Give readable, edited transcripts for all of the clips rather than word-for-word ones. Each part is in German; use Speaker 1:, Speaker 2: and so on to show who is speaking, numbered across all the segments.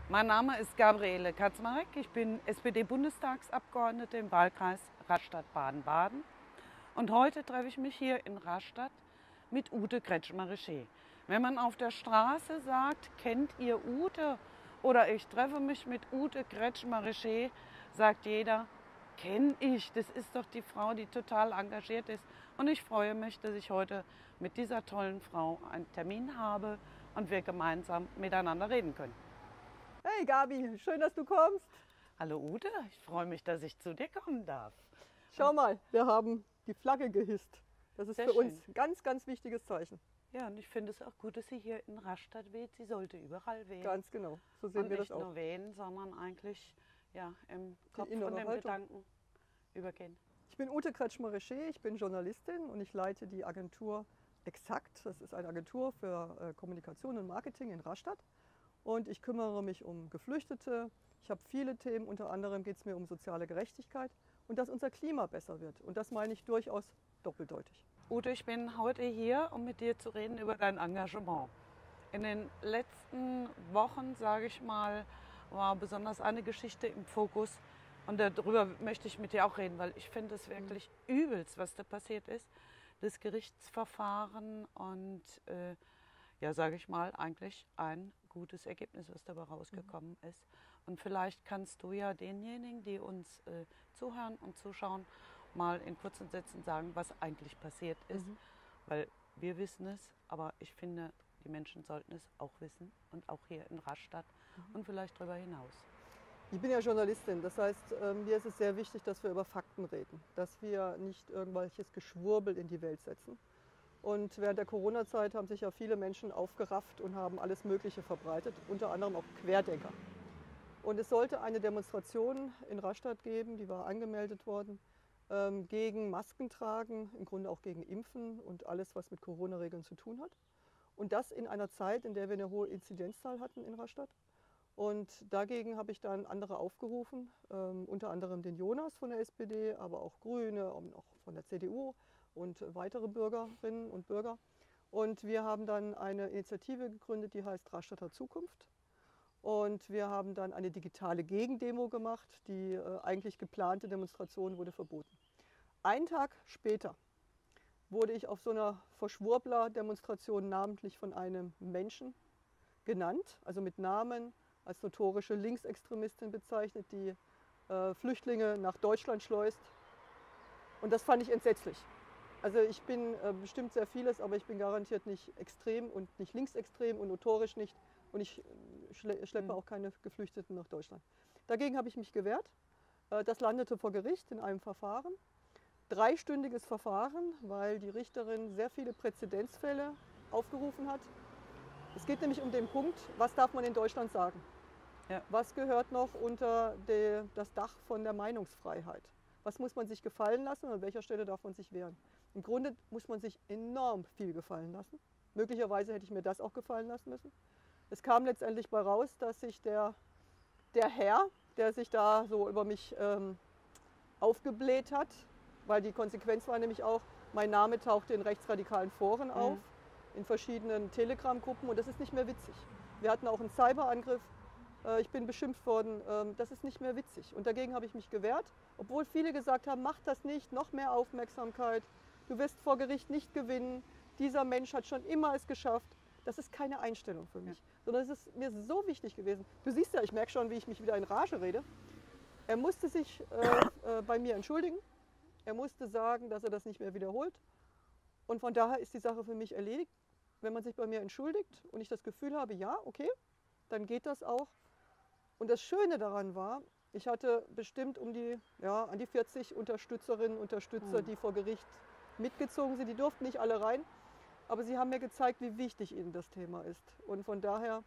Speaker 1: Mein Name ist Gabriele Kaczmarek. Ich bin SPD-Bundestagsabgeordnete im Wahlkreis Rastatt-Baden-Baden. Und heute treffe ich mich hier in Rastatt mit Ute Kretschmer-Richer. Wenn man auf der Straße sagt, kennt ihr Ute oder ich treffe mich mit Ute Kretschmer-Richer, sagt jeder, kenne ich. Das ist doch die Frau, die total engagiert ist. Und ich freue mich, dass ich heute mit dieser tollen Frau einen Termin habe und wir gemeinsam miteinander reden können.
Speaker 2: Hey Gabi, schön, dass du kommst.
Speaker 1: Hallo Ute, ich freue mich, dass ich zu dir kommen darf.
Speaker 2: Schau mal, wir haben die Flagge gehisst. Das ist
Speaker 1: Sehr
Speaker 2: für uns
Speaker 1: schön.
Speaker 2: ein ganz, ganz wichtiges Zeichen.
Speaker 1: Ja, und ich finde es auch gut, dass sie hier in Rastatt weht. Sie sollte überall wehen.
Speaker 2: Ganz genau, so sehen
Speaker 1: und
Speaker 2: wir
Speaker 1: nicht
Speaker 2: das auch.
Speaker 1: nur wehen, sondern eigentlich im Kopf von
Speaker 2: innere
Speaker 1: den
Speaker 2: Haltung.
Speaker 1: Gedanken übergehen.
Speaker 2: Ich bin Ute Kretschmer-Richer, ich bin Journalistin und ich leite die Agentur Exakt. Das ist eine Agentur für Kommunikation und Marketing in Rastatt. Und ich kümmere mich um Geflüchtete. Ich habe viele Themen, unter anderem geht es mir um soziale Gerechtigkeit und dass unser Klima besser wird. Und das meine ich durchaus doppeldeutig.
Speaker 1: Ute, ich bin heute hier, um mit dir zu reden über dein Engagement. In den letzten Wochen, sage ich mal, war besonders eine Geschichte im Fokus. Und darüber möchte ich mit dir auch reden, weil ich finde es wirklich übelst, was da passiert ist. Das Gerichtsverfahren und, sage ich mal, eigentlich ein gutes Ergebnis, was dabei rausgekommen ist. Und vielleicht kannst du ja denjenigen, die uns zuhören und zuschauen, mal in kurzen Sätzen sagen, was eigentlich passiert ist. Weil wir wissen es, aber ich finde, die Menschen sollten es auch wissen und auch hier in Rastatt und vielleicht darüber hinaus.
Speaker 2: Ich bin ja Journalistin, das heißt, mir ist es sehr wichtig, dass wir über Fakten reden, dass wir nicht irgendwelches Geschwurbel in die Welt setzen. Und während der Corona-Zeit haben sich ja viele Menschen aufgerafft und haben alles Mögliche verbreitet, unter anderem auch Querdenker. Und es sollte eine Demonstration in Rastatt geben, die war angemeldet worden, gegen Maskentragen, im Grunde auch gegen Impfen und alles, was mit Corona-Regeln zu tun hat. Und das in einer Zeit, in der wir eine hohe Inzidenzzahl hatten in Rastatt. Und dagegen habe ich dann andere aufgerufen, unter anderem den Jonas von der SPD, aber auch Grüne und auch von der CDU und weitere Bürgerinnen und Bürger. Und wir haben dann eine Initiative gegründet, die heißt Rastatter Zukunft. Und wir haben dann eine digitale Gegendemo gemacht. Die eigentlich geplante Demonstration wurde verboten. Einen Tag später wurde ich auf so einer Verschwurbler-Demonstration namentlich von einem Menschen genannt, also mit Namen, als notorische Linksextremistin bezeichnet, die Flüchtlinge nach Deutschland schleust. Und das fand ich entsetzlich. Also ich bin bestimmt sehr vieles, aber ich bin garantiert nicht extrem und nicht linksextrem und notorisch nicht. Und ich schleppe auch keine Geflüchteten nach Deutschland. Dagegen habe ich mich gewehrt. Das landete vor Gericht in einem Verfahren. Dreistündiges Verfahren, weil die Richterin sehr viele Präzedenzfälle aufgerufen hat. Es geht nämlich um den Punkt, was darf man in Deutschland sagen?
Speaker 1: Ja.
Speaker 2: Was gehört noch unter das Dach von der Meinungsfreiheit? Was muss man sich gefallen lassen und an welcher Stelle darf man sich wehren? Im Grunde muss man sich enorm viel gefallen lassen. Möglicherweise hätte ich mir das auch gefallen lassen müssen. Es kam letztendlich bei raus, dass sich der Herr, der sich da so über mich aufgebläht hat, weil die Konsequenz war nämlich auch, mein Name tauchte in rechtsradikalen Foren auf, in verschiedenen Telegram-Gruppen und das ist nicht mehr witzig. Wir hatten auch einen Cyberangriff. Ich bin beschimpft worden, das ist nicht mehr witzig. Und dagegen habe ich mich gewehrt, obwohl viele gesagt haben, mach das nicht, noch mehr Aufmerksamkeit, du wirst vor Gericht nicht gewinnen, dieser Mensch hat schon immer es geschafft. Das ist keine Einstellung für mich, sondern es ist mir so wichtig gewesen. Du siehst ja, ich merke schon, wie ich mich wieder in Rage rede. Er musste sich bei mir entschuldigen, er musste sagen, dass er das nicht mehr wiederholt. Und von daher ist die Sache für mich erledigt. Wenn man sich bei mir entschuldigt und ich das Gefühl habe, ja, okay, dann geht das auch. Und das Schöne daran war, ich hatte bestimmt an die 40 Unterstützerinnen und Unterstützer, die vor Gericht mitgezogen sind. Die durften nicht alle rein, aber sie haben mir gezeigt, wie wichtig ihnen das Thema ist. Und von daher,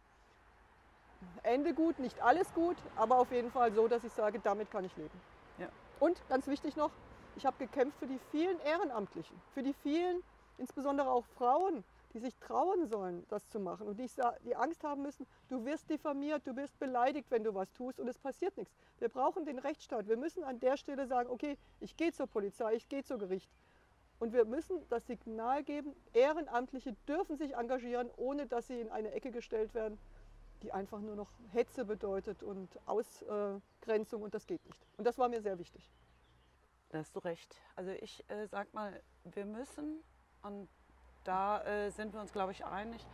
Speaker 2: Ende gut, nicht alles gut, aber auf jeden Fall so, dass ich sage, damit kann ich leben.
Speaker 1: Ja.
Speaker 2: Und ganz wichtig noch, ich habe gekämpft für die vielen Ehrenamtlichen, für die vielen, insbesondere auch Frauen, die sich trauen sollen, das zu machen und die Angst haben müssen, du wirst diffamiert, du wirst beleidigt, wenn du was tust und es passiert nichts. Wir brauchen den Rechtsstaat. Wir müssen an der Stelle sagen, okay, ich gehe zur Polizei, ich gehe zu Gericht. Und wir müssen das Signal geben, Ehrenamtliche dürfen sich engagieren, ohne dass sie in eine Ecke gestellt werden. die einfach nur noch Hetze bedeutet und Ausgrenzung und das geht nicht. Und das war mir sehr wichtig.
Speaker 1: Da hast du recht. Also ich sag mal, wir müssen, und da sind wir uns, glaube ich, einig,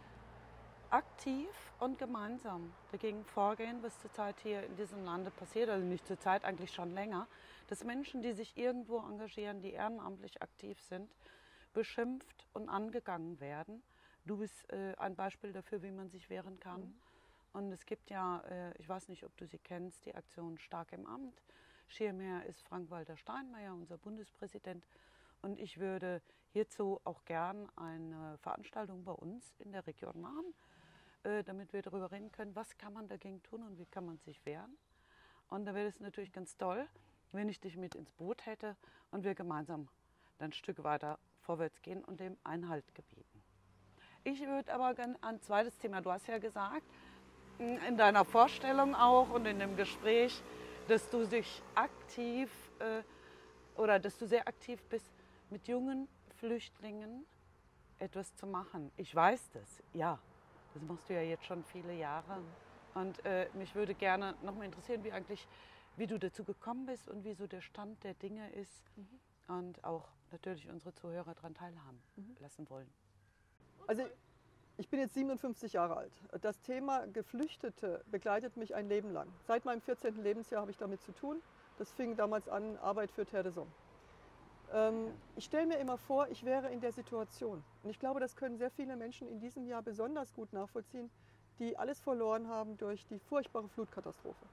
Speaker 1: aktiv und gemeinsam dagegen vorgehen, was zurzeit hier in diesem Lande passiert, also nicht zurzeit, eigentlich schon länger, dass Menschen, die sich irgendwo engagieren, die ehrenamtlich aktiv sind, beschimpft und angegangen werden. Du bist ein Beispiel dafür, wie man sich wehren kann. Mhm. Und es gibt ja, ich weiß nicht, ob du sie kennst, die Aktion Stark im Amt. Schirmherr ist Frank-Walter Steinmeier, unser Bundespräsident. Und ich würde hierzu auch gern eine Veranstaltung bei uns in der Region machen, damit wir darüber reden können, was kann man dagegen tun und wie kann man sich wehren. Und da wäre es natürlich ganz toll, wenn ich dich mit ins Boot hätte und wir gemeinsam dann ein Stück weiter vorwärts gehen und dem Einhalt gebieten. Ich würde aber gerne ein zweites Thema, du hast ja gesagt, in deiner Vorstellung auch und in dem Gespräch, dass du dich aktiv oder dass du sehr aktiv bist, mit jungen Flüchtlingen etwas zu machen. Ich weiß das, ja. Das machst du ja jetzt schon viele Jahre. Und mich würde gerne noch mal interessieren, wie du dazu gekommen bist und wie so der Stand der Dinge ist. Mhm. Und auch natürlich unsere Zuhörer daran teilhaben lassen wollen.
Speaker 2: Also ich bin jetzt 57 Jahre alt. Das Thema Geflüchtete begleitet mich ein Leben lang. Seit meinem 14. Lebensjahr habe ich damit zu tun. Das fing damals an, Arbeit für Terre des Hommes. Ich stelle mir immer vor, ich wäre in der Situation. Und ich glaube, das können sehr viele Menschen in diesem Jahr besonders gut nachvollziehen, die alles verloren haben durch die furchtbare Flutkatastrophe.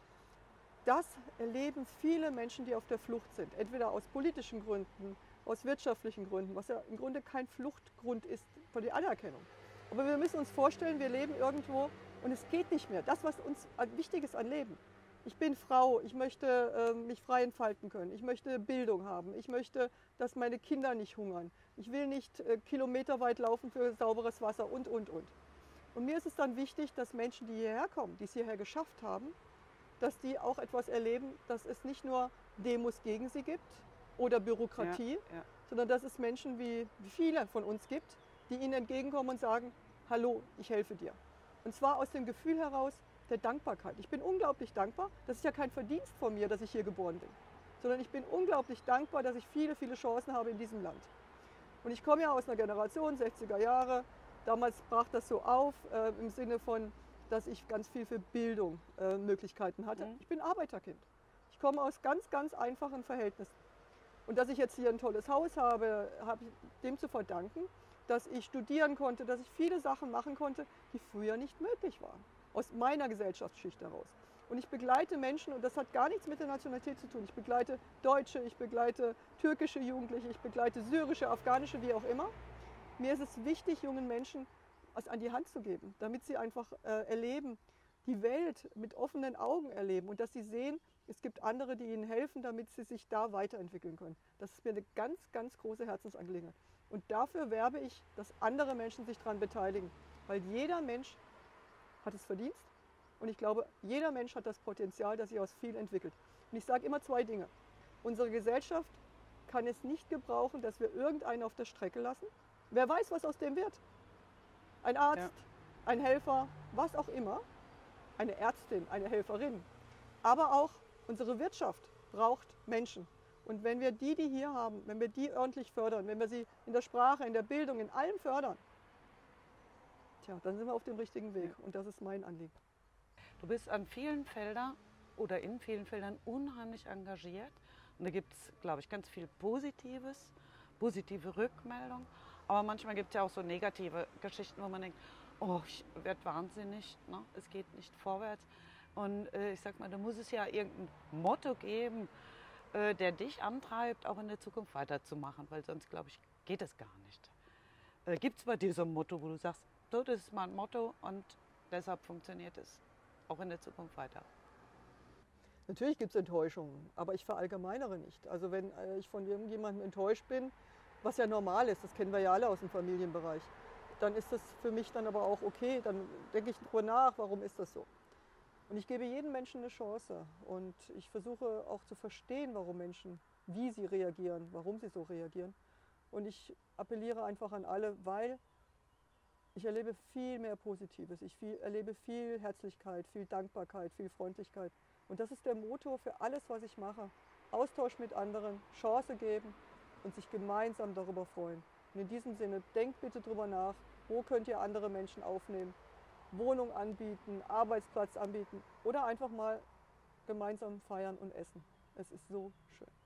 Speaker 2: Das erleben viele Menschen, die auf der Flucht sind. Entweder aus politischen Gründen, aus wirtschaftlichen Gründen, was ja im Grunde kein Fluchtgrund ist für die Anerkennung. Aber wir müssen uns vorstellen, wir leben irgendwo und es geht nicht mehr. Das, was uns wichtig ist an Leben. Ich bin Frau, ich möchte mich frei entfalten können, ich möchte Bildung haben, ich möchte, dass meine Kinder nicht hungern, ich will nicht kilometerweit laufen für sauberes Wasser und. Und mir ist es dann wichtig, dass Menschen, die hierher kommen, die es hierher geschafft haben, dass die auch etwas erleben, dass es nicht nur Demos gegen sie gibt oder Bürokratie, sondern dass es Menschen wie viele von uns gibt, die ihnen entgegenkommen und sagen, hallo, ich helfe dir. Und zwar aus dem Gefühl heraus, der Dankbarkeit. Ich bin unglaublich dankbar. Das ist ja kein Verdienst von mir, dass ich hier geboren bin, sondern ich bin unglaublich dankbar, dass ich viele, viele Chancen habe in diesem Land. Und ich komme ja aus einer Generation, 60er Jahre. Damals brach das so auf, im Sinne von, dass ich ganz viel für Bildung Möglichkeiten hatte. Ich bin Arbeiterkind. Ich komme aus ganz, ganz einfachen Verhältnissen. Und dass ich jetzt hier ein tolles Haus habe, habe ich dem zu verdanken, dass ich studieren konnte, dass ich viele Sachen machen konnte, die früher nicht möglich waren. Aus meiner Gesellschaftsschicht heraus. Und ich begleite Menschen, und das hat gar nichts mit der Nationalität zu tun. Ich begleite Deutsche, ich begleite türkische Jugendliche, ich begleite syrische, afghanische, wie auch immer. Mir ist es wichtig, jungen Menschen was an die Hand zu geben, damit sie einfach erleben, die Welt mit offenen Augen erleben und dass sie sehen, es gibt andere, die ihnen helfen, damit sie sich da weiterentwickeln können. Das ist mir eine ganz, ganz große Herzensangelegenheit. Und dafür werbe ich, dass andere Menschen sich daran beteiligen, weil jeder Mensch hat es verdient und ich glaube, jeder Mensch hat das Potenzial, dass sich aus viel entwickelt. Und ich sage immer zwei Dinge. Unsere Gesellschaft kann es nicht gebrauchen, dass wir irgendeinen auf der Strecke lassen. Wer weiß, was aus dem wird. Ein Arzt, ein Helfer, was auch immer. Eine Ärztin, eine Helferin. Aber auch unsere Wirtschaft braucht Menschen. Und wenn wir die hier haben, wenn wir die ordentlich fördern, wenn wir sie in der Sprache, in der Bildung, in allem fördern, dann sind wir auf dem richtigen Weg. Und das ist mein Anliegen.
Speaker 1: Du bist an vielen Feldern oder in vielen Feldern unheimlich engagiert. Und da gibt es, glaube ich, ganz viel Positives, positive Rückmeldungen. Aber manchmal gibt es ja auch so negative Geschichten, wo man denkt, oh, ich werde wahnsinnig, ne? Es geht nicht vorwärts. Und ich sag mal, da muss es ja irgendein Motto geben, der dich antreibt, auch in der Zukunft weiterzumachen, weil sonst, glaube ich, geht es gar nicht. Gibt es bei dir so ein Motto, wo du sagst, so, das ist mein Motto und deshalb funktioniert es auch in der Zukunft weiter?
Speaker 2: Natürlich gibt es Enttäuschungen, aber ich verallgemeinere nicht. Also wenn ich von irgendjemandem enttäuscht bin, was ja normal ist, das kennen wir ja alle aus dem Familienbereich, dann ist das für mich dann aber auch okay, dann denke ich darüber nach, warum ist das so. Und ich gebe jedem Menschen eine Chance und ich versuche auch zu verstehen, warum Menschen, wie sie reagieren, warum sie so reagieren. Und ich appelliere einfach an alle, weil Ich erlebe viel mehr Positives. Erlebe viel Herzlichkeit, viel Dankbarkeit, viel Freundlichkeit. Und das ist der Motor für alles, was ich mache. Austausch mit anderen, Chance geben und sich gemeinsam darüber freuen. Und in diesem Sinne, denkt bitte drüber nach, wo könnt ihr andere Menschen aufnehmen, Wohnung anbieten, Arbeitsplatz anbieten oder einfach mal gemeinsam feiern und essen. Es ist so schön.